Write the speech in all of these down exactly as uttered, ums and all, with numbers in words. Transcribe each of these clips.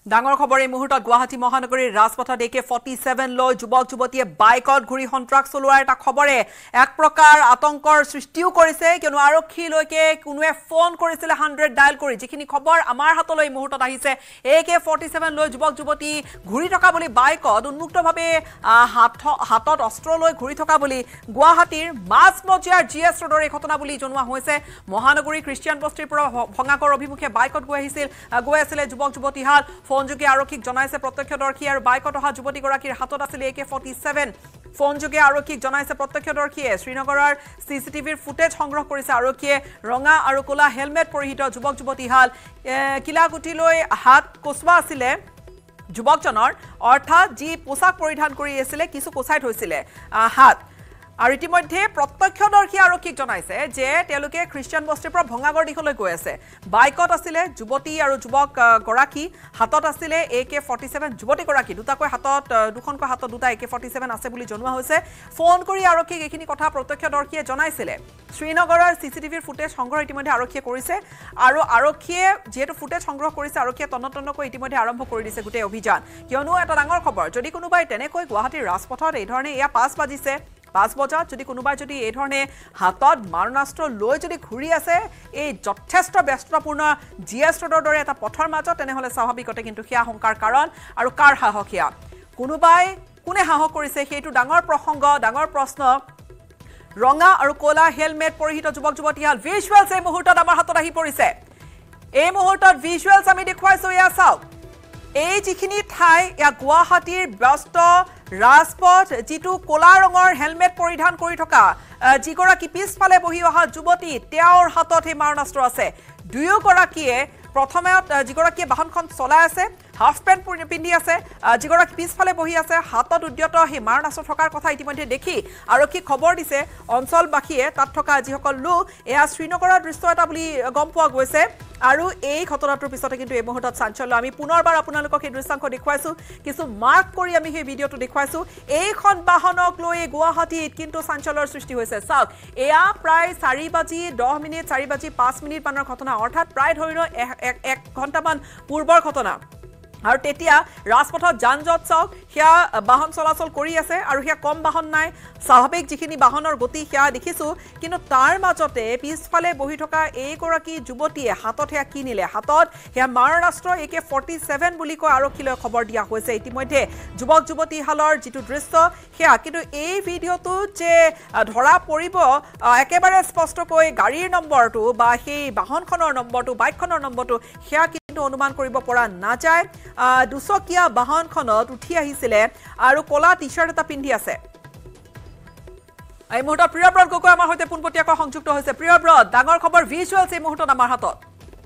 ডাঙৰ খবৰ এই মুহূৰ্তত গুৱাহাটী মহানগৰীৰ ৰাজপথত এ কে ফৰ্টি-ছেভেন লৈ যুৱক যুৱতীয়ে বাইকত ঘূৰি সন্ত্ৰাস চলোৱাৰ এটা খবৰে এক প্ৰকাৰ আতংকৰ সৃষ্টিও কৰিছে কিয়নো আৰক্ষীলৈকে কোনোৱে ফোন কৰিছিল হাণ্ড্ৰেড ডায়াল কৰি যিখিনি খবৰ আমাৰ হাতলৈ মুহূৰ্তত আহিছে এ কে ফৰ্টি-ছেভেন লৈ যুৱক যুৱতী ঘূৰি থকা বুলি বাইকত উন্মুক্তভাৱে হাতত অস্ত্ৰ লৈ ঘূৰি থকা বুলি গুৱাহাটীৰ মাজমজিয়াৰ জি এছ ৰোডৰ এই ঘটনা বুলি জনোৱা হৈছে মহানগৰী খ্ৰীষ্টিয়ান বস্তিৰ পৰা ভঙাগড় অভিমুখে বাইকত গৈ আহিছিল গৈ আছিলে যুৱক যুৱতীহাল ফোনযোগে আৰক্ষীক জনাইছে প্ৰত্যক্ষদৰ্শী আৰু বাইকত অহা যুৱতীগৰাকীৰ হাতত আছিল এ কে ফৰ্টি-ছেভেন ফোনযোগে আৰক্ষীক জনাইছে প্ৰত্যক্ষদৰ্শীয়ে শ্ৰীনগৰৰ চিচিটিভিৰ ফুটেজ সংগ্ৰহ কৰিছে আৰক্ষীয়ে ৰঙা আৰু ক'লা হেলমেট পৰিহিত যুৱক যুৱতীহাল কিলাগুটিলৈ হাত কোচৱা আছিলে যুৱকজনৰ অৰ্থাৎ যি পোছাক পৰিধান কৰি আছিলে কিছু কোচাই থৈছিলে হাত আৰু ইতিমধ্যে প্ৰত্যক্ষদৰ্শী আৰক্ষীক জনাইছে যে তেওঁলোকে খ্ৰীষ্টিয়ান বস্তিৰ পৰা ভঙাগড় দিশলৈ গৈ আছে বাইকত আছিলে যুৱতী আৰু যুৱক গৰাকী হাতত আছিলে এ কে ফৰ্টি-ছেভেন যুৱতী গৰাকী দুটাকৈ হাতত দুখনকৈ হাতত দুটা এ কে ফৰ্টি-ছেভেন আছে বুলি জনোৱা হৈছে ফোন কৰি আৰক্ষীক এইখিনি কথা প্ৰত্যক্ষদৰ্শীয়ে জনাইছিলে শ্ৰীনগৰৰ চিচিটিভিৰ ফুটেজ সংগ্ৰহ ইতিমধ্যে আৰক্ষীয়ে কৰিছে আৰু আৰক্ষীয়ে যেহেতু ফুটেজ সংগ্ৰহ কৰিছে আৰক্ষীয়ে তন্নতন্নকৈ ইতিমধ্যে আৰম্ভ কৰি দিছে গোটেই অভিযান কিয়নো এটা ডাঙৰ খবৰ যদি কোনোবাই তেনেকৈ গুৱাহাটীৰ ৰাজপথত এই ধৰণে এয়া পাঁচ বাজিছে পাঁচ বজাত যদি কোনোবাই যদি এই ধৰণে হাতত মাৰণাস্ত্ৰ লৈ যদি ঘূৰি আছে এই যথেষ্ট ব্যস্ততাপূৰ্ণ জি এছ ৰোডৰ দৰে এটা পথৰ মাজত তেনেহ'লে স্বাভাৱিকতে কিন্তু সেয়া শংকাৰ কাৰণ আৰু কাৰ সাহস সেয়া কোনোবাই কোনে সাহস কৰিছে সেইটো ডাঙৰ প্ৰসংগ ডাঙৰ প্ৰশ্ন ৰঙা আৰু ক'লা হেলমেট পৰিহিত যুৱক যুৱতীহাল ভিজুৱেলছ এই মুহূৰ্তত আমাৰ হাতত আহি পৰিছে এই মুহূৰ্তত ভিজুৱেলছ আমি দেখুৱাইছোঁ এয়া চাওক এই যিখিনি ঠাই এয়া গুৱাহাটীৰ ব্যস্ত ৰাজপথ যিটো ক'লা ৰঙৰ হেলমেট পৰিধান কৰি থকা যিগৰাকী পিছফালে বহি অহা যুৱতী তেওঁৰ হাতত সেই মাৰণাস্ত্ৰ আছে দুয়োগৰাকীয়ে প্ৰথমে যিগৰাকীয়ে বাহনখন চলাই আছে হাফ পেণ্ট পিন্ধি আছে যিগৰাকী পিছফালে বহি আছে হাতত উদ্যত সেই মাৰণাস্ত্ৰ থকাৰ কথা ইতিমধ্যে দেখি আৰক্ষীক খবৰ দিছে অঞ্চলবাসীয়ে তাত থকা যিসকল লোক এয়া শ্ৰীনগৰৰ দৃশ্য এটা বুলি গম পোৱা গৈছে আৰু এই ঘটনাটোৰ পিছতে কিন্তু এই মুহূৰ্তত চাঞ্চল্য আমি পুনৰবাৰ আপোনালোকক এই দৃশ্যাংশ দেখুৱাইছোঁ কিছু মাৰ্ক কৰি আমি সেই ভিডিঅ'টো দেখুৱাইছোঁ এইখন বাহনক লৈ গুৱাহাটীত কিন্তু চাঞ্চল্যৰ সৃষ্টি হৈছে চাওক এয়া প্ৰায় চাৰি বাজি দহ মিনিট চাৰি বাজি পাঁচ মিনিট মানৰ ঘটনা অৰ্থাৎ প্ৰায় ধৰি লওক এক ঘণ্টামান পূৰ্বৰ ঘটনা আৰু তেতিয়া ৰাজপথত যান জঁট চাওক সেয়া বাহন চলাচল কৰি আছে আৰু সেয়া কম বাহন নাই স্বাভাৱিক যিখিনি বাহনৰ গতি সেয়া দেখিছোঁ কিন্তু তাৰ মাজতে পিছফালে বহি থকা এইগৰাকী যুৱতীয়ে হাতত সেয়া কি নিলে হাতত সেয়া মাৰণাস্ত্ৰ এ কে ফৰ্টি-ছেভেন বুলি কৈ আৰক্ষীলৈ খবৰ দিয়া হৈছে ইতিমধ্যে যুৱক যুৱতীহালৰ যিটো দৃশ্য সেয়া কিন্তু এই ভিডিঅ'টোত যে ধৰা পৰিব একেবাৰে স্পষ্টকৈ গাড়ীৰ নম্বৰটো বা সেই বাহনখনৰ নম্বৰটো বাইকখনৰ নম্বৰটো সেয়া কিন্তু অনুমান কৰিব পৰা নাযায় দুচকীয়া বাহনখনত উঠি আহিছিলে আৰু ক'লা টি চাৰ্ট এটা পিন্ধি আছে এই মুহূৰ্তত প্ৰিয়ব্ৰত গগৈ আমাৰ সৈতে পোনপটীয়াকৈ সংযুক্ত হৈছে প্ৰিয়ব্ৰত ডাঙৰ খবৰ ভিজুৱেলছ এই মুহূৰ্তত আমাৰ হাতত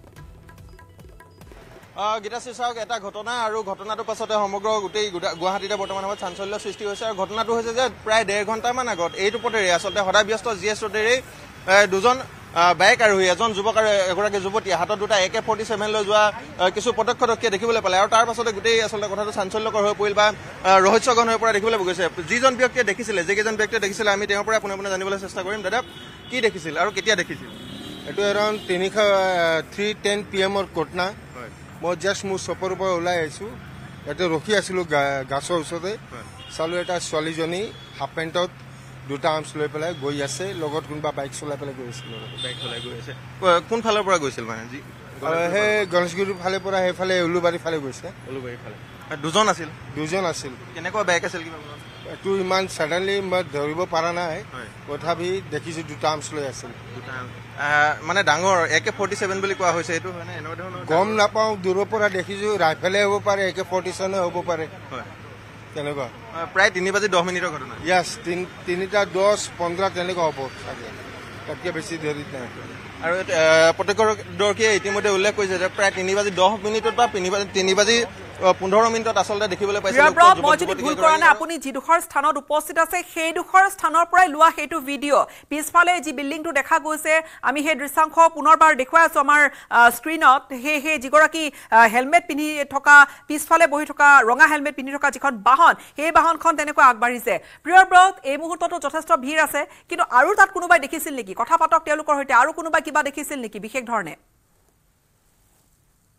গীতাশ্ৰী চাওক এটা ঘটনা আৰু ঘটনাটোৰ পাছতে সমগ্ৰ গোটেই গুৱাহাটীতে বৰ্তমান সময়ত চাঞ্চল্যৰ সৃষ্টি হৈছে আৰু ঘটনাটো হৈছে যে প্ৰায় ডেৰ ঘণ্টামান আগত এইটো পথেৰে আচলতে সদায় ব্যস্ত জি এছ ৰোডেৰে দুজন বাইক আৰোহী এজন যুৱক আৰু এগৰাকী যুৱতী হাতত দুটা এ কে ফৰ্টি-ছেভেন লৈ যোৱা কিছু প্ৰত্যক্ষদৰ্শীয়ে দেখিবলৈ পালে আৰু তাৰ পাছতে গোটেই আচলতে কথাটো চাঞ্চল্যকৰ হৈ পৰিল বা ৰহস্যঘন হৈ পৰা দেখিবলৈ গৈছে যিজন ব্যক্তিয়ে দেখিছিলে যিকেইজন ব্যক্তিয়ে দেখিছিলে আমি তেওঁৰ পৰা পোনে পোনে জানিবলৈ চেষ্টা কৰিম দাদা কি দেখিছিল আৰু কেতিয়া দেখিছিল এইটো এৰাউণ্ড তিনিশ থ্ৰী টেন পি এমৰ ঘটনা মই জাষ্ট মোৰ চপৰ পৰা ওলাই আহিছোঁ ইয়াতে ৰখি আছিলোঁ গাছৰ ওচৰতে চালোঁ এটা ছোৱালীজনী হাফ পেণ্টত দুটা আৰ্মছ লৈ পেলাই গৈ আছে লগত কোনোবা বাইক চলাই পেলাই গৈ আছিল বাইক চলাই গৈ আছে কোন ফালৰ পৰা গৈছিল মানে যি সেই গণেশগুৰিৰ ফালে পৰা সেইফালে উলুবাৰীৰ ফালে গৈছে উলুবাৰীৰ ফালে দুজন আছিল দুজন আছিল কেনেকুৱা বাইক আছিল কিবা এইটো ইমান ছাডেনলি মই ধৰিব পৰা নাই তথাপি দেখিছোঁ দুটা আৰ্মছ লৈ আছিল মানে ডাঙৰ এ কে ফৰ্টি-ছেভেন বুলি কোৱা হৈছে এইটো মানে এনেকুৱা ধৰণৰ গম নাপাওঁ দূৰৰ পৰা দেখিছোঁ ৰাইফেলে হ'ব পাৰে এ কে ফৰ্টি-ছেভেনে হ'ব পাৰে তেনেকুৱা প্ৰায় তিনি বাজি দহ মিনিটৰ ঘটনা য়েছ তিনিটা দহ পোন্ধৰ তেনেকুৱা হ'ব চাগে তাতকৈ বেছি দেৰি নাই আৰু প্ৰত্যক্ষদৰ্শীয়ে ইতিমধ্যে উল্লেখ কৰিছে যে প্ৰায় তিনি বাজি দহ মিনিটত বা তিনি বাজি তিনি বাজি পোন্ধৰ মিনিটত আচলতে দেখিবলৈ পাইছে মই যদি ভুল কৰা নাই আপুনি যিডোখৰ স্থানত উপস্থিত আছে সেইডোখৰ স্থানৰ পৰাই লোৱা সেইটো ভিডিঅ' পিছফালে যি বিল্ডিংটো দেখা গৈছে আমি সেই দৃশ্যাংশ পুনৰবাৰ দেখুৱাই আছোঁ আমাৰ স্ক্ৰীণত সেই সেই যিগৰাকী হেলমেট পিন্ধি থকা পিছফালে বহি থকা ৰঙা হেলমেট পিন্ধি থকা যিখন বাহন সেই বাহনখন তেনেকৈ আগবাঢ়িছে প্ৰিয়ব্ৰত এই মুহূৰ্ততো যথেষ্ট ভিৰ আছে কিন্তু আৰু তাত কোনোবাই দেখিছিল নেকি কথা পাতক তেওঁলোকৰ সৈতে আৰু কোনোবাই কিবা দেখিছিল নেকি বিশেষ ধৰণে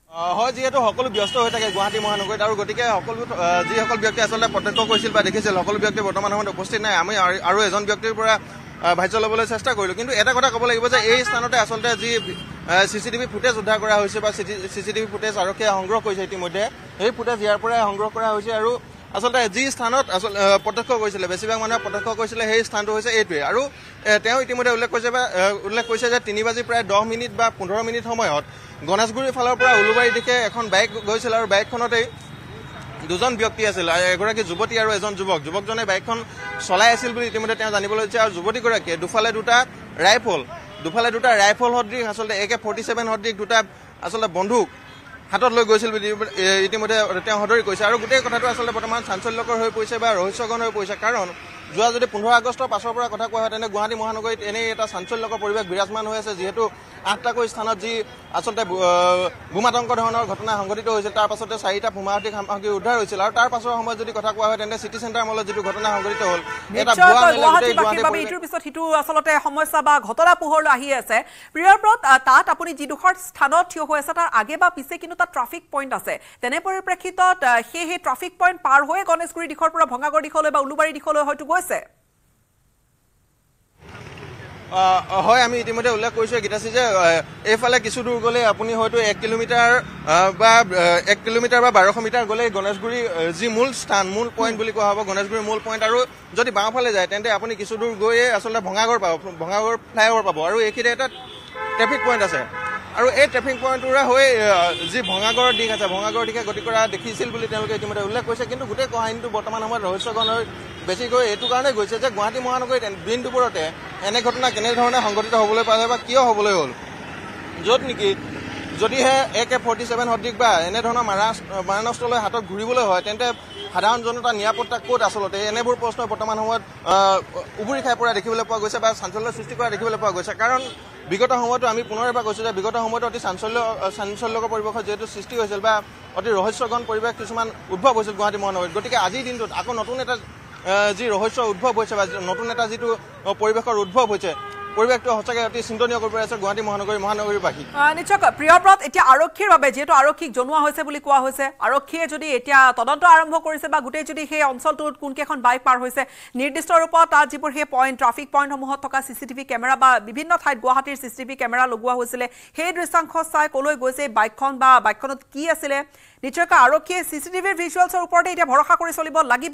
হয় যিহেতু সকলো ব্যস্ত হৈ থাকে গুৱাহাটী মহানগৰীত আৰু গতিকে সকলো যিসকল ব্যক্তি আচলতে প্ৰত্যক্ষ কৰিছিল বা দেখিছিল সকলো ব্যক্তি বৰ্তমান সময়ত উপস্থিত নাই আমি আৰু এজন ব্যক্তিৰ পৰা ভাষ্য ল'বলৈ চেষ্টা কৰিলোঁ কিন্তু এটা কথা ক'ব লাগিব যে এই স্থানতে আচলতে যি চি চি টিভি ফুটেজ উদ্ধাৰ কৰা হৈছে বা চি চি টিভি ফুটেজ আৰক্ষীয়ে সংগ্ৰহ কৰিছে ইতিমধ্যে সেই ফুটেজ ইয়াৰ পৰাই সংগ্ৰহ কৰা হৈছে আৰু আচলতে যি স্থানত আচলতে প্ৰত্যক্ষ কৰিছিলে বেছিভাগ মানুহে প্ৰত্যক্ষ কৰিছিলে সেই স্থানটো হৈছে এইটোৱে আৰু তেওঁ ইতিমধ্যে উল্লেখ কৰিছে বা উল্লেখ কৰিছে যে তিনি বাজি প্ৰায় দহ মিনিট বা পোন্ধৰ মিনিট সময়ত গণেশগুৰিৰ ফালৰ পৰা উলুবাৰীৰ দিশে এখন বাইক গৈছিল আৰু বাইকখনতেই দুজন ব্যক্তি আছিল এগৰাকী যুৱতী আৰু এজন যুৱক যুৱকজনে বাইকখন চলাই আছিল বুলি ইতিমধ্যে তেওঁ জানিবলৈ দিছে আৰু যুৱতীগৰাকীয়ে দুফালে দুটা ৰাইফল দুফালে দুটা ৰাইফল সদৃশ আচলতে এ কে ফৰ্টি ছেভেন সদৃশ দুটা আচলতে বন্দুক হাতত লৈ গৈছিল বুলি ইতিমধ্যে তেওঁ সদৰি কৈছে আৰু গোটেই কথাটো আচলতে বৰ্তমান চাঞ্চল্যকৰ হৈ পৰিছে বা ৰহস্যঘন হৈ পৰিছে কাৰণ যোৱা যদি পোন্ধৰ আগষ্টৰ পাছৰ পৰা কথা কোৱা হয় তেনে গুৱাহাটী মহানগৰীত এনেই এটা চাঞ্চল্যকৰ পৰিৱেশ বিৰাজমান হৈ আছে যিহেতু আঠটাকৈ স্থানত যি আচলতে বোমাতংক ধৰণৰ ঘটনা সংঘটিত হৈছিল তাৰ পাছতে চাৰিটা বোমাহাতী সামগ্ৰী উদ্ধাৰ হৈছিল আৰু তাৰ পাছৰ সময়ত যদি কথা কোৱা হয় তেন্তে চিটি চেণ্টাৰ মলত যিটো ঘটনা সংঘটিত হ'ল এটা ইটোৰ পিছত সিটো আচলতে সমস্যা বা ঘটনা পোহৰলৈ আহি আছে প্ৰিয়ব্ৰত তাত আপুনি যিডোখৰ স্থানত থিয় হৈ আছে তাৰ আগে বা পিছে কিন্তু তাত ট্ৰাফিক পইণ্ট আছে তেনে পৰিপ্ৰেক্ষিতত সেই সেই ট্ৰাফিক পইণ্ট পাৰ হৈ গণেশগুৰি দিশৰ পৰা ভঙাগড় দিশলৈ বা উলুবাৰী দিশলৈ হয়তো গৈছে হয় আমি ইতিমধ্যে উল্লেখ কৰিছোঁ গীতাশ্ৰী যে এইফালে কিছু দূৰ গ'লে আপুনি হয়তো এক কিলোমিটাৰ বা এক কিলোমিটাৰ বা বাৰশ মিটাৰ গ'লে গণেশগুৰি যি মূল স্থান মূল পইণ্ট বুলি কোৱা হ'ব গণেশগুৰিৰ মূল পইণ্ট আৰু যদি বাওঁফালে যায় তেন্তে আপুনি কিছু দূৰ গৈয়ে আচলতে ভঙাগড় পাব ভঙাগড় ফ্লাইঅভাৰ পাব আৰু এইখিনিতে এটা ট্ৰেফিক পইণ্ট আছে আৰু এই ট্ৰেফিক পইণ্টটোৰে হৈ যি ভঙাগড়ৰ দিশ আছে ভঙাগড়ৰ দিশে গতি কৰা দেখিছিল বুলি তেওঁলোকে ইতিমধ্যে উল্লেখ কৰিছে কিন্তু গোটেই কাহিনীটো বৰ্তমান সময়ত ৰহস্যঘন হৈ বেছিকৈ এইটো কাৰণে গৈছে যে গুৱাহাটী মহানগৰীত দিন দুপৰতে এনে ঘটনা কেনেধৰণে সংঘটিত হ'বলৈ পালে বা কিয় হ'বলৈ হ'ল য'ত নেকি যদিহে এ কে ফৰ্টি ছেভেন সদৃশ বা এনেধৰণৰ মাৰা মাৰণাস্ত্ৰলৈ হাতত ঘূৰিবলৈ হয় তেন্তে সাধাৰণ জনতাৰ নিৰাপত্তা ক'ত আচলতে এনেবোৰ প্ৰশ্ন বৰ্তমান সময়ত উবুৰি খাই পৰা দেখিবলৈ পোৱা গৈছে বা চাঞ্চল্যৰ সৃষ্টি কৰা দেখিবলৈ পোৱা গৈছে কাৰণ বিগত সময়তো আমি পুনৰ এবাৰ কৈছোঁ যে বিগত সময়তো অতি চাঞ্চল্য চাঞ্চল্যকৰ পৰিৱেশত যিহেতু সৃষ্টি হৈছিল বা অতি ৰহস্যঘন পৰিৱেশ কিছুমান উদ্ভৱ হৈছিল গুৱাহাটী মহানগৰীত গতিকে আজিৰ দিনটোত আকৌ নতুন এটা যি ৰহস্য উদ্ভৱ হৈছে বা নতুন এটা যিটো পৰিৱেশৰ উদ্ভৱ হৈছে পৰিৱেশটো সঁচাকৈ অতি চিন্তনীয় কৰি আছে গুৱাহাটী মহানগৰী মহানগৰীবাসী নিশ্চয়কৈ প্ৰিয়ব্ৰত এতিয়া আৰক্ষীৰ বাবে যিহেতু আৰক্ষীক জনোৱা হৈছে বুলি কোৱা হৈছে আৰক্ষীয়ে যদি এতিয়া তদন্ত আৰম্ভ কৰিছে বা গোটেই যদি সেই অঞ্চলটোত কোনকেইখন বাইক পাৰ হৈছে নিৰ্দিষ্ট ৰূপত তাত যিবোৰ সেই পইণ্ট ট্ৰাফিক পইণ্টসমূহত থকা চি চি টিভি কেমেৰা বা বিভিন্ন ঠাইত গুৱাহাটীৰ চি চি টিভি কেমেৰা লগোৱা হৈছিলে সেই দৃশ্যাংশ চাই কলৈ গৈছে বাইকখন বা বাইকখনত কি আছিলে নিশ্চয়কৈ আৰক্ষীয়ে চি চি টিভিৰ ভিজুৱেলছৰ ওপৰতে এতিয়া ভৰসা কৰি চলিব লাগিব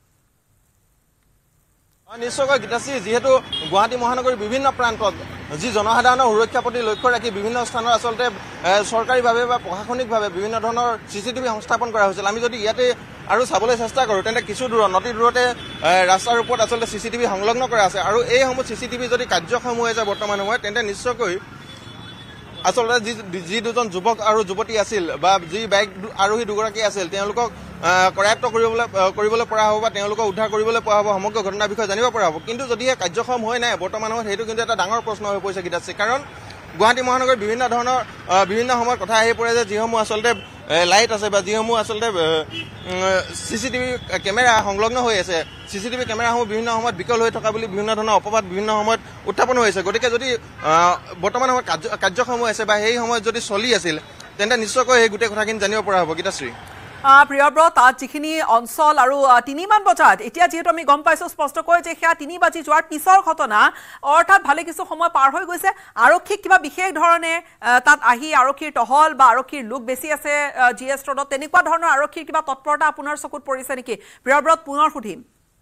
নিশ্চয়কৈ গীতাশ্ৰী যিহেতু গুৱাহাটী মহানগৰীৰ বিভিন্ন প্ৰান্তত যি জনসাধাৰণৰ সুৰক্ষাৰ প্ৰতি লক্ষ্য ৰাখি বিভিন্ন স্থানত আচলতে চৰকাৰীভাৱে বা প্ৰশাসনিকভাৱে বিভিন্ন ধৰণৰ চি চি টিভি সংস্থাপন কৰা হৈছিল আমি যদি ইয়াতে আৰু চাবলৈ চেষ্টা কৰোঁ তেন্তে কিছু দূৰত নদী দূৰতে ৰাস্তাৰ ওপৰত আচলতে চি চি টিভি সংলগ্ন কৰা আছে আৰু এইসমূহ চি চি টিভি যদি কাৰ্যক্ষম হৈ যায় বৰ্তমান সময়ত তেন্তে নিশ্চয়কৈ আচলতে যি যি দুজন যুৱক আৰু যুৱতী আছিল বা যি বাইক আৰোহী দুগৰাকী আছিল তেওঁলোকক কৰায়ত্ব কৰিবলৈ কৰিবলৈ পৰা হ'ব বা তেওঁলোকক উদ্ধাৰ কৰিবলৈ পৰা হ'ব সমগ্ৰ ঘটনাৰ বিষয়ে জানিব পৰা হ'ব কিন্তু যদিহে কাৰ্যক্ষম হৈ নাই বৰ্তমান সময়ত সেইটো কিন্তু এটা ডাঙৰ প্ৰশ্ন হৈ পৰিছে গীতাশ্ৰী কাৰণ গুৱাহাটী মহানগৰীত বিভিন্ন ধৰণৰ বিভিন্ন সময়ত কথা আহি পৰে যে যিসমূহ আচলতে লাইট আছে বা যিসমূহ আচলতে চি চি টিভি কেমেৰা সংলগ্ন হৈ আছে চি চি টিভি কেমেৰাসমূহ বিভিন্ন সময়ত বিকল হৈ থকা বুলি বিভিন্ন ধৰণৰ অপবাদ বিভিন্ন সময়ত উত্থাপন হৈ আছে গতিকে যদি বৰ্তমান সময়ত কাৰ্যক্ষম হৈ আছে বা সেই সময়ত যদি চলি আছিল তেন্তে নিশ্চয়কৈ সেই গোটেই কথাখিনি জানিব পৰা হ'ব গীতাশ্ৰী প্ৰিয়ব্ৰত তাত যিখিনি অঞ্চল আৰু তিনিমান বজাত এতিয়া যিহেতু আমি গম পাইছোঁ স্পষ্টকৈ যে সেয়া তিনি বাজি যোৱাৰ পিছৰ ঘটনা অৰ্থাৎ ভালে কিছু সময় পাৰ হৈ গৈছে আৰক্ষীক কিবা বিশেষ ধৰণে তাত আহি আৰক্ষীৰ টহল বা আৰক্ষীৰ লোক বেছি আছে জি এছ ৰোডত তেনেকুৱা ধৰণৰ আৰক্ষীৰ কিবা তৎপৰতা আপোনাৰ চকুত পৰিছে নেকি প্ৰিয়ব্ৰত পুনৰ সুধিম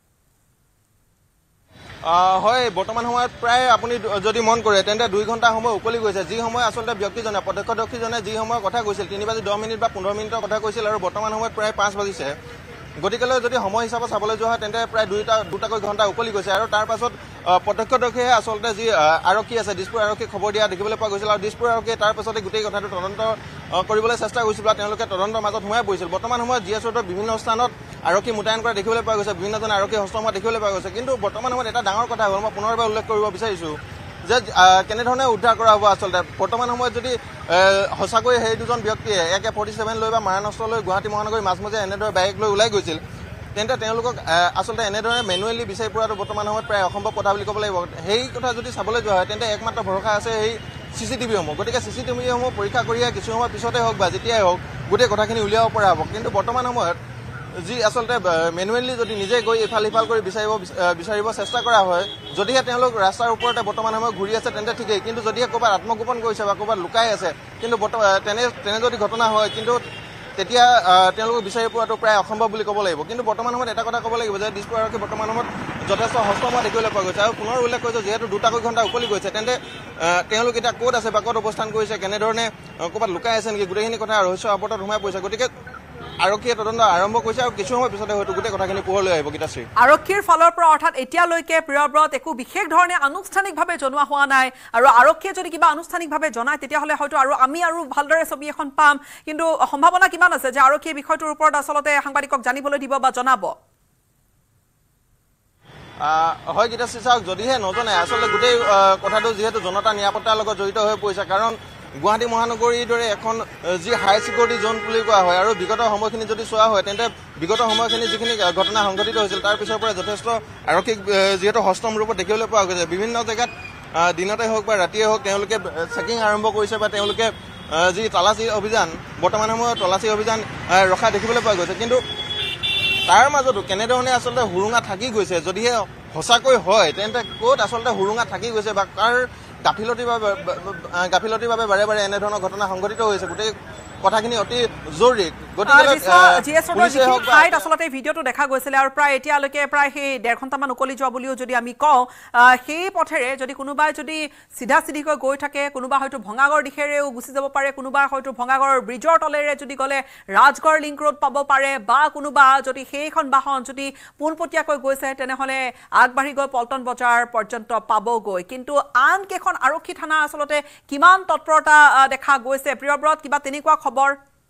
হয় বৰ্তমান সময়ত প্ৰায় আপুনি যদি মন কৰে তেন্তে দুই ঘণ্টা সময় উকলি গৈছে যি সময় আচলতে ব্যক্তিজনে প্ৰত্যক্ষদৰ্শীজনে যি সময়ৰ কথা কৈছিল তিনি বাজি দহ মিনিট বা পোন্ধৰ মিনিটৰ কথা কৈছিল আৰু বৰ্তমান সময়ত প্ৰায় পাঁচ বাজিছে গতিকেলৈ যদি সময় হিচাপত চাবলৈ যোৱা হয় তেন্তে প্ৰায় দুটা দুটাকৈ ঘণ্টা উকলি গৈছে আৰু তাৰ পাছত প্ৰত্যক্ষদৰ্শীয়ে আচলতে যি আৰক্ষী আছে দিছপুৰ আৰক্ষীক খবৰ দিয়া দেখিবলৈ পোৱা গৈছিল আৰু দিছপুৰ আৰক্ষীয়ে তাৰ পাছতে গোটেই কথাটো তদন্ত কৰিবলৈ চেষ্টা কৰিছিল বা তেওঁলোকে তদন্তৰ মাজত সোমাই পৰিছিল বৰ্তমান সময়ত জি এছ ৰোডৰ বিভিন্ন স্থানত আৰক্ষী মোতায়েন কৰা দেখিবলৈ পোৱা গৈছে বিভিন্নজন আৰক্ষী হস্তমোৱা দেখিবলৈ পোৱা গৈছে কিন্তু বৰ্তমান সময়ত এটা ডাঙৰ কথা হ'ল মই পুনৰবাৰ উল্লেখ কৰিব বিচাৰিছোঁ যে কেনেধৰণে উদ্ধাৰ কৰা হ'ব আচলতে বৰ্তমান সময়ত যদি সঁচাকৈ সেই দুজন ব্যক্তিয়ে এ কে ফৰ্টি ছেভেন লৈ বা মাৰণাস্ত্ৰ লৈ গুৱাহাটী মহানগৰীৰ মাজে মাজে এনেদৰে বাইক লৈ ওলাই গৈছিল তেন্তে তেওঁলোকক আচলতে এনেদৰে মেনুৱেলি বিচাৰি পোৱাটো বৰ্তমান সময়ত প্ৰায় অসম্ভৱ কথা বুলি ক'ব লাগিব সেই কথা যদি চাবলৈ যোৱা হয় তেন্তে একমাত্ৰ ভৰসা আছে সেই চি চি টিভিসমূহ গতিকে চি চি টিভিসমূহ পৰীক্ষা কৰিয়ে কিছু সময় পিছতে হওক বা যেতিয়াই হওক গোটেই কথাখিনি উলিয়াব পৰা হ'ব কিন্তু বৰ্তমান সময়ত যি আচলতে মেনুৱেলি যদি নিজে গৈ ইফাল সিফাল কৰি বিচাৰিব বিচাৰিব চেষ্টা কৰা হয় যদিহে তেওঁলোক ৰাস্তাৰ ওপৰতে বৰ্তমান সময়ত ঘূৰি আছে তেন্তে ঠিকেই কিন্তু যদিহে ক'ৰবাত আত্মগোপন কৰিছে বা ক'ৰবাত লুকাই আছে কিন্তু তেনে তেনে যদি ঘটনা হয় কিন্তু তেতিয়া তেওঁলোকক বিচাৰি পোৱাটো প্ৰায় অসম্ভৱ বুলি ক'ব লাগিব কিন্তু বৰ্তমান সময়ত এটা কথা ক'ব লাগিব যে দিছপুৰ আৰক্ষী বৰ্তমান সময়ত যথেষ্ট হস্তমোৱা দেখিবলৈ পোৱা গৈছে আৰু পুনৰ উল্লেখ কৰিছে যিহেতু দুটাকৈ ঘণ্টা উকলি গৈছে তেন্তে তেওঁলোক এতিয়া ক'ত আছে বা ক'ত অৱস্থান কৰিছে কেনেধৰণে ক'ৰবাত লুকাই আছে নেকি গোটেইখিনি কথা ৰহস্য আৱৰ্তত সোমাই পৰিছে গতিকে আৰক্ষীয়ে তদন্ত আৰম্ভ কৰিছে আৰু কিছু সময় পিছতে হয়তো গোটেই কথাখিনি পোহৰলৈ আহিব গীতাশ্ৰী আৰক্ষীৰ ফালৰ পৰা অৰ্থাৎ এতিয়ালৈকে প্ৰিয়ব্ৰত একো বিশেষ ধৰণে আনুষ্ঠানিকভাৱে জনোৱা হোৱা নাই আৰু আৰক্ষীয়ে যদি কিবা আনুষ্ঠানিকভাৱে জনায় তেতিয়াহ'লে হয়তো আৰু আমি আৰু ভালদৰে ছবি এখন পাম কিন্তু সম্ভাৱনা কিমান আছে যে আৰক্ষীয়ে বিষয়টোৰ ওপৰত আচলতে সাংবাদিকক জানিবলৈ দিব বা জনাব হয় গীতাশ্ৰী চাওক যদিহে নজনায় আচলতে গোটেই কথাটো যিহেতু জনতা নিৰাপত্তাৰ লগত জড়িত হৈ পৰিছে কাৰণ গুৱাহাটী মহানগৰীৰ দৰে এখন যি হাই ছিকিউৰিটি জোন বুলি কোৱা হয় আৰু বিগত সময়খিনি যদি চোৱা হয় তেন্তে বিগত সময়খিনি যিখিনি ঘটনা সংঘটিত হৈছিল তাৰ পিছৰ পৰা যথেষ্ট আৰক্ষীক যিহেতু হস্তম ৰূপত দেখিবলৈ পোৱা গৈছে বিভিন্ন জেগাত দিনতে হওক বা ৰাতিয়ে হওক তেওঁলোকে চেকিং আৰম্ভ কৰিছে বা তেওঁলোকে যি তালাচী অভিযান বৰ্তমান সময়ত তলাচী অভিযান ৰখা দেখিবলৈ পোৱা গৈছে কিন্তু তাৰ মাজতো কেনেধৰণে আচলতে হুৰুঙা থাকি গৈছে যদিহে সঁচাকৈ হয় তেন্তে ক'ত আচলতে হুৰুঙা থাকি গৈছে বা কাৰ গাফিলতিৰ বাবে গাফিলতিৰ বাবে বাৰে বাৰে এনেধৰণৰ ঘটনা সংঘটিত হৈছে গোটেই কথাখিনি অতি জৰুৰী গতিকে আচলতে ভিডিঅ'টো দেখা গৈছিলে আৰু প্ৰায় এতিয়ালৈকে প্ৰায় সেই ডেৰ ঘণ্টামান উকলি যোৱা বুলিও যদি আমি কওঁ সেই পথেৰে যদি কোনোবাই যদি চিধা চিধিকৈ গৈ থাকে কোনোবা হয়তো ভঙাগড় দিশেৰেও গুচি যাব পাৰে কোনোবা হয়তো ভঙাগড় ব্ৰিজৰ তলেৰে যদি গ'লে ৰাজগড় লিংক ৰোড পাব পাৰে বা কোনোবা যদি সেইখন বাহন যদি পোনপটীয়াকৈ গৈছে তেনেহ'লে আগবাঢ়ি গৈ পল্টন বজাৰ পৰ্যন্ত পাবগৈ কিন্তু আন কেইখন আৰক্ষী থানা আচলতে কিমান তৎপৰতা দেখা গৈছে প্ৰিয়ব্ৰত কিবা তেনেকুৱা খবৰ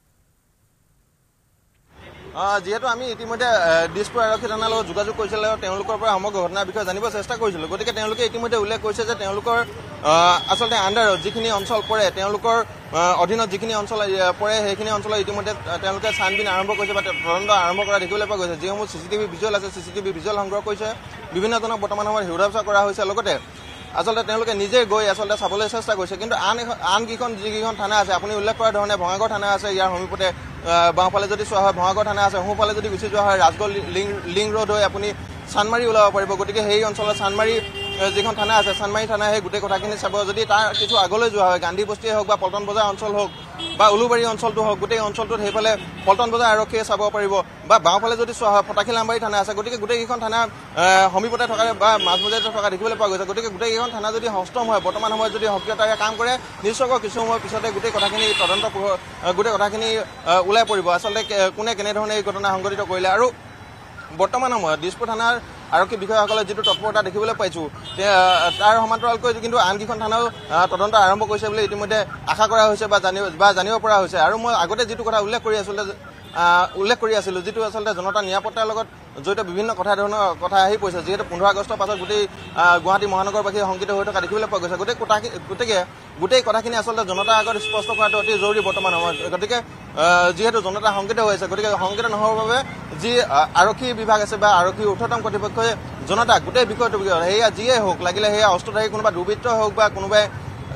যিহেতু আমি ইতিমধ্যে দিছপুৰ আৰক্ষী থানাৰ লগত যোগাযোগ কৰিছিলোঁ তেওঁলোকৰ পৰা সমগ্ৰ ঘটনাৰ বিষয়ে জানিব চেষ্টা কৰিছিলোঁ গতিকে তেওঁলোকে ইতিমধ্যে উল্লেখ কৰিছে যে তেওঁলোকৰ আচলতে আণ্ডাৰত যিখিনি অঞ্চল পৰে তেওঁলোকৰ অধীনত যিখিনি অঞ্চল পৰে সেইখিনি অঞ্চলত ইতিমধ্যে তেওঁলোকে ছানবিন আৰম্ভ কৰিছে বা তদন্ত আৰম্ভ কৰা দেখিবলৈ পোৱা গৈছে যিসমূহ চি চি টিভি ভিজুৱেল আছে চি চি টিভি ভিজুৱেল সংগ্ৰহ কৰিছে বিভিন্নজনক বৰ্তমান সময়ত হিউৰাবচা কৰা হৈছে লগতে আচলতে তেওঁলোকে নিজে গৈ আচলতে চাবলৈ চেষ্টা কৰিছে কিন্তু আন আন কেইখন যিকেইখন থানা আছে আপুনি উল্লেখ কৰাৰ ধৰণে ভঙাগড় থানা আছে ইয়াৰ সমীপতে বাওঁফালে যদি চোৱা হয় ভঙাগড় থানা আছে সোঁফালে যদি গুচি যোৱা হয় ৰাজগড় লিং লিং ৰোড হৈ আপুনি চানমাৰি ওলাব পাৰিব গতিকে সেই অঞ্চলত চানমাৰি যিখন থানা আছে চানমাৰি থানা সেই গোটেই কথাখিনি চাব যদি তাৰ কিছু আগলৈ যোৱা হয় গান্ধী বস্তিয়ে হওক বা পল্টন বজাৰ অঞ্চল হওক বা উলুবাৰী অঞ্চলটো হওক গোটেই অঞ্চলটোত সেইফালে পল্টন বজাৰ আৰক্ষীয়ে চাব পাৰিব বা বাওঁফালে যদি চোৱা হয় ফটাখিলামবাৰী থানা আছে গতিকে গোটেইকেইখন থানা সমীপতে থকা বা মাজমজিয়াতে থকা দেখিবলৈ পোৱা গৈছে গতিকে গোটেইকেইখন থানা যদি হস্তম হয় বৰ্তমান সময়ত যদি সক্ৰিয়তাৰে কাম কৰে নিশ্চয়কৈ কিছু সময়ৰ পিছতে গোটেই কথাখিনি তদন্ত গোটেই কথাখিনি ওলাই পৰিব আচলতে কোনে কেনেধৰণে এই ঘটনা সংঘটিত কৰিলে আৰু বৰ্তমান সময়ত দিছপুৰ থানাৰ আৰক্ষী বিষয়াসকলে যিটো তৎপৰতা দেখিবলৈ পাইছোঁ তাৰ সমান্তৰালকৈ কিন্তু আন কেইখন থানাও তদন্ত আৰম্ভ কৰিছে বুলি ইতিমধ্যে আশা কৰা হৈছে বা জানিব বা জানিব পৰা হৈছে আৰু মই আগতে যিটো কথা উল্লেখ কৰি আছিলোঁ উল্লেখ কৰি আছিলোঁ যিটো আচলতে জনতা নিৰাপত্তাৰ লগত জড়িত বিভিন্ন কথা ধৰণৰ কথা আহি পৰিছে যিহেতু পোন্ধৰ আগষ্টৰ পাছত গোটেই গুৱাহাটী মহানগৰবাসী শংকিত হৈ থকা দেখিবলৈ পোৱা গৈছে গোটেই কথা গতিকে গোটেই কথাখিনি আচলতে জনতাৰ আগত স্পষ্ট কৰাটো অতি জৰুৰী বৰ্তমান সময়ত গতিকে যিহেতু জনতা শংকিত হৈ আছে গতিকে শংকিত নহ'বৰ বাবে যি আৰক্ষী বিভাগ আছে বা আৰক্ষী ঊৰ্ধ্বতম কৰ্তৃপক্ষই জনতাক গোটেই বিষয়টো সেয়া যিয়ে হওক লাগিলে সেয়া অস্ত্ৰধাৰী কোনোবা দুৰ্বৃত্ত হওক বা কোনোবাই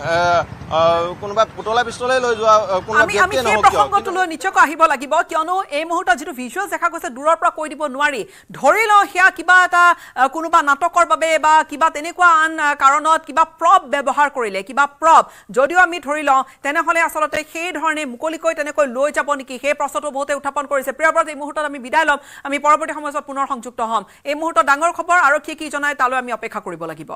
কোনোবা পুতলা পিষ্টলে লৈ যোৱা কোনোবা ব্যক্তিয়ে নহওক প্ৰসংগটোলৈ নিশ্চয়কৈ আহিব লাগিব কিয়নো এই মুহূৰ্তত যিটো ভিজুৱেল দেখা গৈছে দূৰৰ পৰা কৈ দিব নোৱাৰি ধৰি লওঁ সেয়া কিবা এটা কোনোবা নাটকৰ বাবে বা কিবা তেনেকুৱা আন কাৰণত কিবা প্ৰপ ব্যৱহাৰ কৰিলে কিবা প্ৰপ যদিও আমি ধৰি লওঁ তেনেহ'লে আচলতে সেই ধৰণে মুকলিকৈ তেনেকৈ লৈ যাব নেকি সেই প্ৰশ্নটো বহুতে উত্থাপন কৰিছে প্ৰিয়ব্ৰত এই মুহূৰ্তত আমি বিদায় ল'ম আমি পৰৱৰ্তী সময়ত পুনৰ সংযুক্ত হ'ম এই মুহূৰ্তত ডাঙৰ খবৰ আৰক্ষীয়ে কি জনায় তালৈ আমি অপেক্ষা কৰিব লাগিব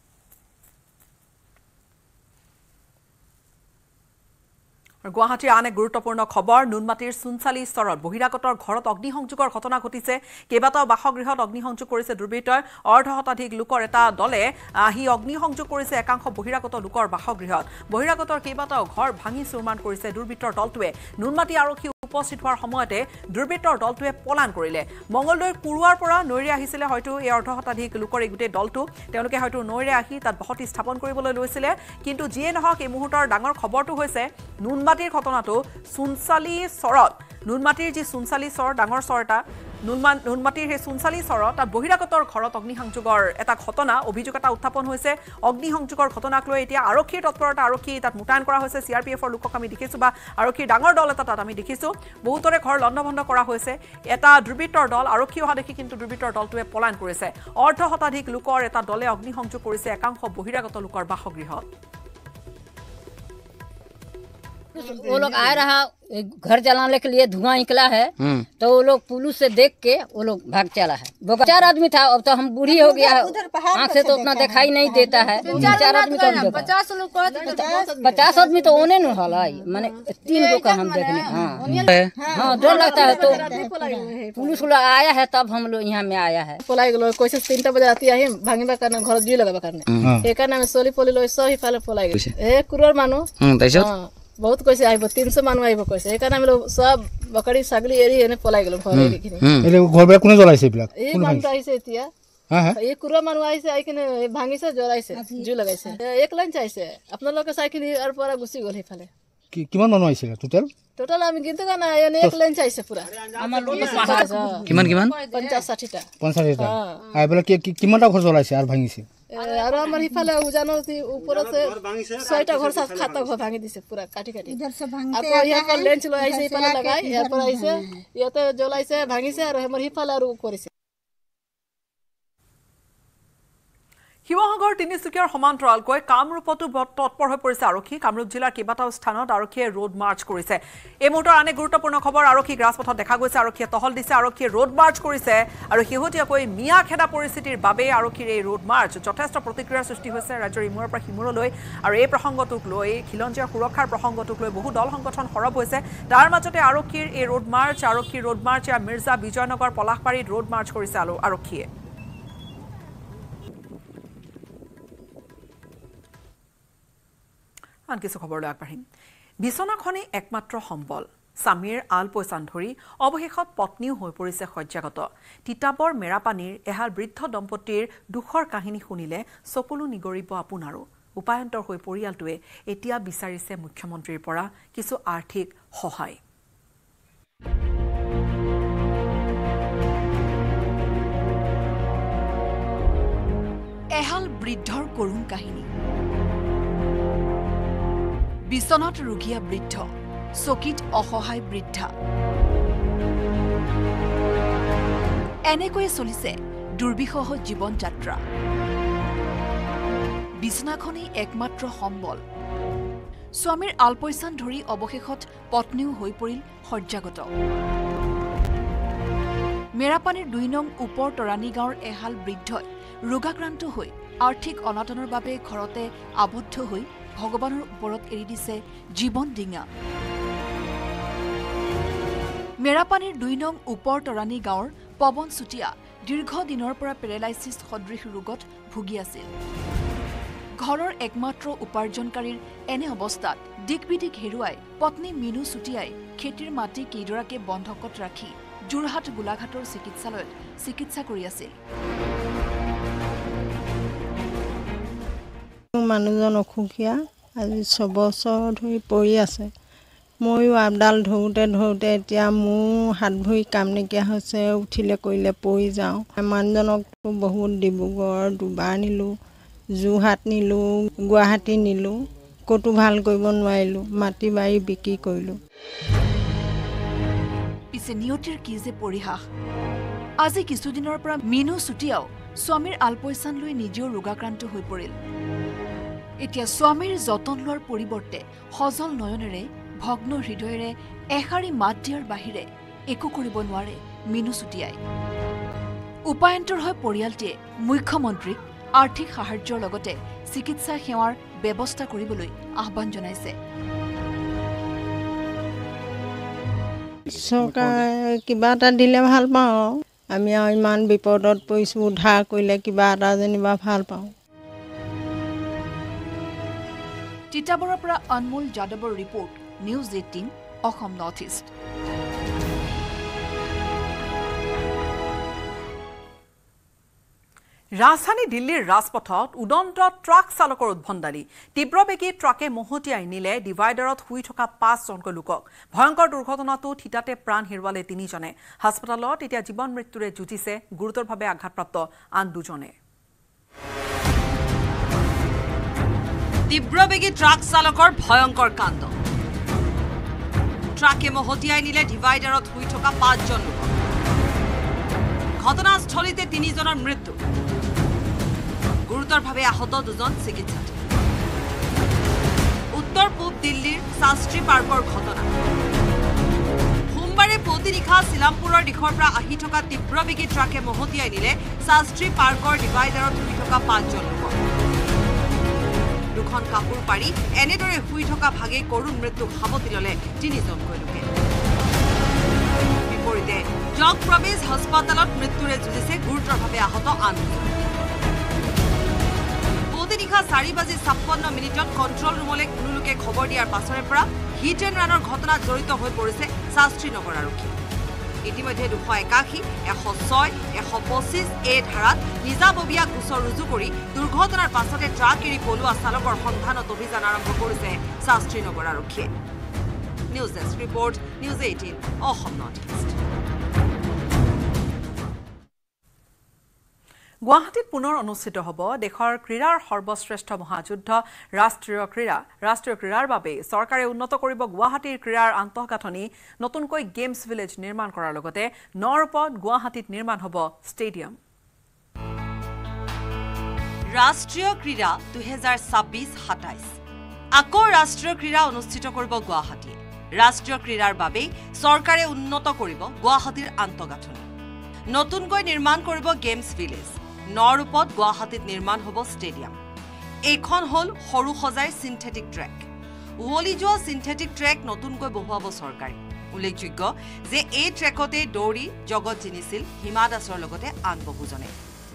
গুৱাহাটীৰ আন এক গুৰুত্বপূৰ্ণ খবৰ নুনমাটিৰ সুনচালি স্তৰত বহিৰাগতৰ ঘৰত অগ্নিসংযোগৰ ঘটনা ঘটিছে কেইবাটাও বাসগৃহত অগ্নিসংযোগ কৰিছে দুৰ্বৃত্তই অৰ্ধ শতাধিক লোকৰ এটা দলে আহি অগ্নিসংযোগ কৰিছে একাংশ বহিৰাগত লোকৰ বাসগৃহত বহিৰাগতৰ কেইবাটাও ঘৰ ভাঙি চুৰমাৰ কৰিছে দুৰ্বৃত্তৰ দলটোৱে নুনমাটি আৰক্ষী উপস্থিত হোৱাৰ সময়তে দুৰ্বৃত্তৰ দলটোৱে পলান কৰিলে মংগলদৈৰ কুৰুৱাৰ পৰা নৈৰে আহিছিলে হয়তো এই অৰ্ধ শতাধিক লোকৰ এই গোটেই দলটো তেওঁলোকে হয়তো নৈৰে আহি তাত বসতি স্থাপন কৰিবলৈ লৈছিলে কিন্তু যিয়ে নহওক এই মুহূৰ্তৰ ডাঙৰ খবৰটো হৈছে নুনমাটিৰ ঘটনাটো সুনচালি চৰত নুনমাটিৰ যি সুনচালি চৰ ডাঙৰ চৰ এটা নুনমান নুনমাটিৰ সেই সুনচালি চৰত তাত বহিৰাগতৰ ঘৰত অগ্নিসংযোগৰ এটা ঘটনা অভিযোগ এটা উত্থাপন হৈছে অগ্নিসংযোগৰ ঘটনাক লৈ এতিয়া আৰক্ষীৰ তৎপৰতা আৰক্ষী তাত মুতায়ন কৰা হৈছে চি আৰ পি এফৰ লোকক আমি দেখিছোঁ বা আৰক্ষীৰ ডাঙৰ দল এটা তাত আমি দেখিছোঁ বহুতৰে ঘৰ লণ্ডভণ্ড কৰা হৈছে এটা দুৰ্বৃত্তৰ দল আৰক্ষী অহা দেখি কিন্তু দুৰ্বৃত্তৰ দলটোৱে পলায়ন কৰিছে অৰ্ধ শতাধিক লোকৰ এটা দলে অগ্নিসংযোগ কৰিছে একাংশ বহিৰাগত লোকৰ বাসগৃহত वो लोग आ रहा घर जलाने के लिए धुआं निकला है तो वो लोग पुलिस से देख के वो लोग भाग चला है चार आदमी था अब तो हम बूढ़ी हो गया है आँख से तो उतना दिखाई नहीं देता है चार आदमी तो पचास लोग पचास आदमी तो ओने न हल माने तीन लोग का हम देखने हाँ हाँ डर लगता है तो पुलिस वाला आया है तब हम लोग यहाँ में आया है পলাই গলো কৈছে তিনটা বজাত ৰাতি আহি ভাঙিবা কাৰণে ঘৰত জুই লগাব কাৰণে সেইকাৰণে আমি চলি পলি লৈ সব ইফালে পলাই গৈছে এ কুৰৰ মানুহ বহুত কৈছে আহিব তিনশ মানুহ আহিব কৈছে সেইকাৰণে আমি সব বকৰি ছাগলী এৰি এনে পলাই গলো ঘৰ এৰি কিনে এলে ঘৰ বেলা কোনে জ্বলাইছে এইবিলাক এই মানুহ আহিছে এতিয়া এই কুৰৰ মানুহ আহিছে আহি কিনে ভাঙিছে জ্বলাইছে জুই লগাইছে এক লাইন চাইছে আপোনালোকে চাইকিনি আৰু পৰা গুচি গল সেইফালে কিমান মানুহ আহিছিল টোটাল টোটাল আমি কিন্তু না এনে এক লাইন চাইছে পুরা আমাৰ লোক কিমান কিমান পঞ্চাশ ষাঠি টা পঞ্চাশ টা আই বলে কি কিমানটা ঘৰ জ্বলাইছে আৰু ভাঙিছে আৰু আমাৰ ইফালে উজানৰ ওপৰতে ছয়টা ঘৰ সাত সাতটা ঘৰ ভাঙি দিছে পুরা কাটি কাটি আকৌ ইয়াৰ লেন্স লৈ আহিছে ইফালে লগাই ইয়াৰ পৰা আহিছে ইয়াতে জ্বলাইছে ভাঙিছে আৰু আমাৰ ইফালে আৰু কৰিছে শিৱসাগৰ তিনিচুকীয়াৰ সমান্তৰালকৈ কামৰূপতো তৎপৰ হৈ পৰিছে আৰক্ষী কামৰূপ জিলাৰ কেইবাটাও স্থানত আৰক্ষীয়ে ৰোড মাৰ্চ কৰিছে এই মুহূৰ্তৰ আন এক গুৰুত্বপূৰ্ণ খবৰ আৰক্ষী ৰাজপথত দেখা গৈছে আৰক্ষীয়ে টহল দিছে আৰক্ষীয়ে ৰোড মাৰ্চ কৰিছে আৰু শেহতীয়াকৈ মিয়া খেদা পৰিস্থিতিৰ বাবে আৰক্ষীৰ এই ৰোড মাৰ্চ যথেষ্ট প্ৰতিক্ৰিয়াৰ সৃষ্টি হৈছে ৰাজ্যৰ ইমূৰৰ পৰা সিমূৰলৈ আৰু এই প্ৰসংগটোক লৈ খিলঞ্জীয়াৰ সুৰক্ষাৰ প্ৰসংগটোক লৈ বহু দল সংগঠন সৰব হৈছে তাৰ মাজতে আৰক্ষীৰ এই ৰোড মাৰ্চ আৰক্ষীৰ ৰোড মাৰ্চ মিৰ্জা বিজয়নগৰ পলাশবাৰীত ৰোড মাৰ্চ কৰিছে আৰক্ষীয়ে আন কিছু খবৰলৈ আগবাঢ়িম বিছনাখনে একমাত্ৰ সম্বল স্বামীৰ আল পইচান ধৰি অৱশেষত পত্নীও হৈ পৰিছে সজ্জাগত তিতাবৰ মেৰাপানীৰ এহাল বৃদ্ধ দম্পতীৰ দুখৰ কাহিনী শুনিলে চকুলো নিগৰিব আপোনাৰো উপায়ন্তৰ হৈ পৰিয়ালটোৱে এতিয়া বিচাৰিছে মুখ্যমন্ত্ৰীৰ পৰা কিছু আৰ্থিক সহায় এহাল বৃদ্ধৰ কৰুণ কাহিনী বিছনাত ৰোগীয়া বৃদ্ধ চকিত অসহায় বৃদ্ধা এনেকৈয়ে চলিছে দুৰ্বিষহ জীৱন যাত্ৰা বিছনাখনেই একমাত্ৰ সম্বল স্বামীৰ আলপৈচান ধৰি অৱশেষত পত্নীও হৈ পৰিল সজ্জাগত মেৰাপানীৰ দুই নং ওপৰ তৰাণী গাঁৱৰ এহাল বৃদ্ধই ৰোগাক্ৰান্ত হৈ আৰ্থিক অনাটনৰ বাবে ঘৰতে আবদ্ধ হৈ ভগৱানৰ ওপৰত এৰি দিছে জীৱন ডিঙা মেৰাপানীৰ দুই নং ওপৰ তৰাণী গাঁৱৰ পৱন চুতীয়া দীৰ্ঘদিনৰ পৰা পেৰালাইছিছ সদৃশ ৰোগত ভুগি আছিল ঘৰৰ একমাত্ৰ উপাৰ্জনকাৰীৰ এনে অৱস্থাত দিকবিদিক হেৰুৱাই পত্নী মিনু চুতীয়াই খেতিৰ মাটি কেইডৰাকে বন্ধকত ৰাখি যোৰহাট গোলাঘাটৰ চিকিৎসালয়ত চিকিৎসা কৰি আছিল মানুহজন অসুখীয়া আজি ছবছৰ ধৰি পৰি আছে ময়ো আপডাল ধৰোঁতে ধৰোঁতে এতিয়া মোৰ হাত ভৰি কাম নাইকিয়া হৈছে উঠিলে কৰিলে পৰি যাওঁ মানুহজনক বহুত ডিব্ৰুগড় দুবাৰ নিলোঁ যোৰহাট নিলোঁ গুৱাহাটী নিলোঁ ক'তো ভাল কৰিব নোৱাৰিলোঁ মাটি বাৰী বিক্ৰী কৰিলোঁ পিছে নিয়তিৰ কি যে পৰিহাস আজি কিছুদিনৰ পৰা মিনু চুতীয়াও স্বামীৰ আলপৈচান লৈ নিজেও ৰোগাক্ৰান্ত হৈ পৰিল এতিয়া স্বামীৰ যতন লোৱাৰ পৰিৱৰ্তে সজল নয়নেৰে ভগ্ন হৃদয়েৰে এশাৰী মাত দিয়াৰ বাহিৰে একো কৰিব নোৱাৰে মিনু চুতীয়াই উপায়ন্তৰ হৈ পৰিয়ালটিয়ে মুখ্যমন্ত্ৰীক আৰ্থিক সাহায্যৰ লগতে চিকিৎসা সেৱাৰ ব্যৱস্থা কৰিবলৈ আহ্বান জনাইছে চৰকাৰে কিবা এটা দিলে ভাল পাওঁ আমি আৰু ইমান বিপদত পৰিছোঁ উদ্ধাৰ কৰিলে কিবা এটা যেনিবা ভাল পাওঁ তিতাবৰৰ পৰা অনমোল যাদৱৰ report news eighteen Assam north east ৰাজধানী দিল্লীৰ ৰাজপথত উদন্ত ট্ৰাক চালকৰ উদ্ভণ্ডালি তীব্ৰবেগী ট্ৰাকে মহতিয়াই নিলে ডিভাইডাৰত শুই থকা পাঁচজনকৈ লোকক ভয়ংকৰ দুৰ্ঘটনাটোত থিতাতে প্ৰাণ হেৰুৱালে তিনিজনে হাস্পতালত এতিয়া জীৱন মৃত্যুৰে যুঁজিছে গুৰুতৰভাৱে আঘাতপ্ৰাপ্ত আন দুজনে তীব্ৰবেগী ট্ৰাক চালকৰ ভয়ংকৰ কাণ্ড ট্ৰাকে মহতিয়াই নিলে ডিভাইডাৰত শুই থকা পাঁচজন লোক ঘটনাস্থলীতে তিনিজনৰ মৃত্যু গুৰুতৰভাৱে আহত দুজন চিকিৎসাধীন উত্তৰ পূব দিল্লীৰ শাস্ত্ৰী পাৰ্কৰ ঘটনা সোমবাৰে পুৱতি নিশা শিলামপুৰৰ দিশৰ পৰা আহি থকা তীব্ৰবেগী ট্ৰাকে মহতিয়াই নিলে শাস্ত্ৰী পাৰ্কৰ ডিভাইডাৰত শুই থকা পাঁচজন লোক দুখন কাপোৰ পাৰি এনেদৰে শুই থকা ভাগে কৰুণ মৃত্যুক সাৱটি ল'লে তিনিজনকৈ লোকে বিপৰীতে জগপ্ৰবেশ হাস্পতালত মৃত্যুৰে যুঁজিছে গুৰুতৰভাৱে আহত আন পুৱতি নিশা চাৰি বাজি ছাপ্পন্ন মিনিটত কণ্ট্ৰল ৰুমলৈ কোনো লোকে খবৰ দিয়াৰ পাছৰে পৰা হিট এণ্ড ৰানৰ ঘটনাত জড়িত হৈ পৰিছে শাস্ত্ৰীনগৰ আৰক্ষী ইতিমধ্যে দুশ একাশী এশ ছয় এশ পঁচিছ এ ধাৰাত নিজাববীয়া গোচৰ ৰুজু কৰি দুৰ্ঘটনাৰ পাছতে ট্ৰাক এৰি পলোৱা চালকৰ সন্ধানত অভিযান আৰম্ভ কৰিছে শাস্ত্ৰীনগৰ আৰক্ষীয়ে news desk report news eighteen Assam north east গুৱাহাটীত পুনৰ অনুষ্ঠিত হ'ব দেশৰ ক্ৰীড়াৰ সৰ্বশ্ৰেষ্ঠ মহাযুদ্ধ ৰাষ্ট্ৰীয় ক্ৰীড়া ৰাষ্ট্ৰীয় ক্ৰীড়াৰ বাবে চৰকাৰে উন্নত কৰিব গুৱাহাটীৰ ক্ৰীড়াৰ আন্তঃগাঁথনি নতুনকৈ গেমছ ভিলেজ নিৰ্মাণ কৰাৰ লগতে নৰপদ গুৱাহাটীত নিৰ্মাণ হ'ব ষ্টেডিয়াম ৰাষ্ট্ৰীয় ক্ৰীড়া দুহেজাৰ ছাব্বিছ সাতাইছ আকৌ ৰাষ্ট্ৰীয় ক্ৰীড়া অনুষ্ঠিত কৰিব গুৱাহাটীয়ে ৰাষ্ট্ৰীয় ক্ৰীড়াৰ বাবে চৰকাৰে উন্নত কৰিব গুৱাহাটীৰ আন্তঃগাঁথনি নতুনকৈ নিৰ্মাণ কৰিব গেমছ ভিলেজ নৰপদ গুৱাহাটীত নিৰ্মাণ হ'ব ষ্টেডিয়াম এইখন হ'ল সৰু সজাই সিন্থেটিক ট্ৰেক উৱলি যোৱা সিন্থেটিক ট্ৰেক নতুনকৈ বহুৱাব চৰকাৰে উল্লেখযোগ্য যে এই ট্ৰেকতে দৌৰি জগত জিনিছিল হিমা দাসৰ লগতে আন বহুজনে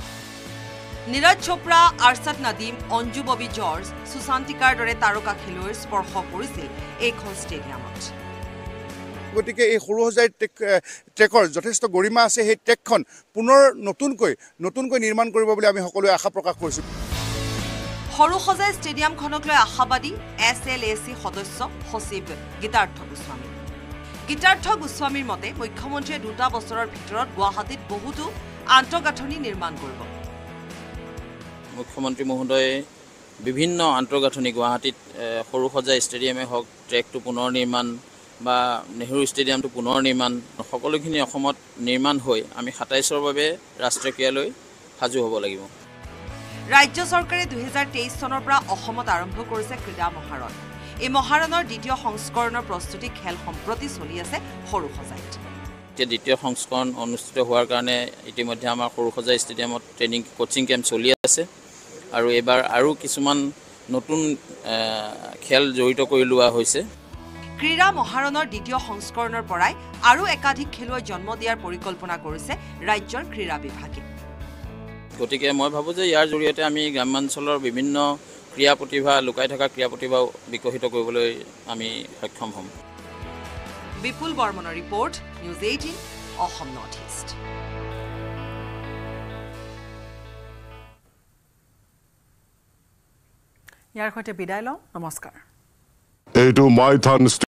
নীৰজ চোপ্ৰা আৰছাদ নাদিম অঞ্জু ববি জৰ্জ সুশান্তিকাৰ দৰে তাৰকা খেলুৱৈৰ স্পৰ্শ কৰিছিল এইখন ষ্টেডিয়ামত গতিকে এই সৰু সজাই ট্ৰেকৰ যথেষ্ট গৰিমা আছে সেই ট্ৰেকখন পুনৰ নতুনকৈ নতুনকৈ নিৰ্মাণ কৰিব বুলি আমি সকলোৱে আশা প্ৰকাশ কৰিছোঁ সৰু সজাই ষ্টেডিয়ামখনক লৈ আশাবাদী এছ এল এ চি সদস্য সচিব গীতাৰ্থ গোস্বামী গীতাৰ্থ গোস্বামীৰ মতে মুখ্যমন্ত্ৰীয়ে দুটা বছৰৰ ভিতৰত গুৱাহাটীত বহুতো আন্তঃগাঁথনি নিৰ্মাণ কৰিব মুখ্যমন্ত্ৰী মহোদয়ে বিভিন্ন আন্তঃগাঁথনি গুৱাহাটীত সৰু সজাই ষ্টেডিয়ামে হওক ট্ৰেকটো পুনৰ নিৰ্মাণ বা নেহৰু ষ্টেডিয়ামটো পুনৰ নিৰ্মাণ সকলোখিনি অসমত নিৰ্মাণ হৈ আমি সাতাইছৰ বাবে ৰাষ্ট্ৰীয় ক্ৰীড়ালৈ সাজু হ'ব লাগিব ৰাজ্য চৰকাৰে দুহেজাৰ তেইছ চনৰ পৰা অসমত আৰম্ভ কৰিছে ক্ৰীড়া মহাৰণ এই মহাৰণৰ দ্বিতীয় সংস্কৰণৰ প্ৰস্তুতি খেল সম্প্ৰতি চলি আছে সৰু সজাইত এতিয়া দ্বিতীয় সংস্কৰণ অনুষ্ঠিত হোৱাৰ কাৰণে ইতিমধ্যে আমাৰ সৰু সজাই ষ্টেডিয়ামত ট্ৰেইনিং কোচিং কেম্প চলি আছে আৰু এবাৰ আৰু কিছুমান নতুন খেল জড়িত কৰি লোৱা হৈছে ক্ৰীড়া মহাৰণৰ দ্বিতীয় সংস্কৰণৰ পৰাই আৰু একাধিক খেলুৱৈ জন্ম দিয়াৰ পৰিকল্পনা কৰিছে ৰাজ্যৰ ক্ৰীড়া বিভাগে গতিকে মই ভাবোঁ যে ইয়াৰ জৰিয়তে আমি গ্ৰামাঞ্চলৰ বিভিন্ন ক্ৰীড়া প্ৰতিভা লুকাই থকা ক্ৰীড়া প্ৰতিভা বিকশিত কৰিবলৈ আমি সক্ষম হ'ম বিপুল বৰ্মনৰ report news eighteen Assam north east ইয়াৰ সৈতে বিদায় লওঁ নমস্কাৰ এইটো মাইথান